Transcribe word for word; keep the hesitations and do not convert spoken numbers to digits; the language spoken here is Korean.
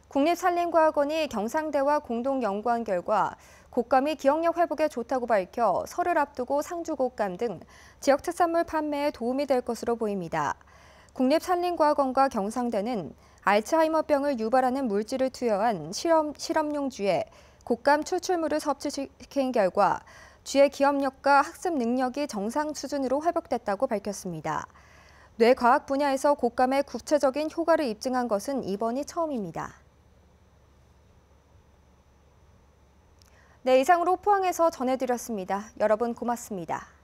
국립산림과학원이 경상대와 공동 연구한 결과 곶감이 기억력 회복에 좋다고 밝혀 설을 앞두고 상주곶감 등 지역 특산물 판매에 도움이 될 것으로 보입니다. 국립산림과학원과 경상대는 알츠하이머병을 유발하는 물질을 투여한 실험, 실험용 쥐에 곶감 추출물을 섭취시킨 결과 쥐의 기억력과 학습 능력이 정상 수준으로 회복됐다고 밝혔습니다. 뇌과학 분야에서 곶감의 구체적인 효과를 입증한 것은 이번이 처음입니다. 네, 이상으로 포항에서 전해드렸습니다. 여러분 고맙습니다.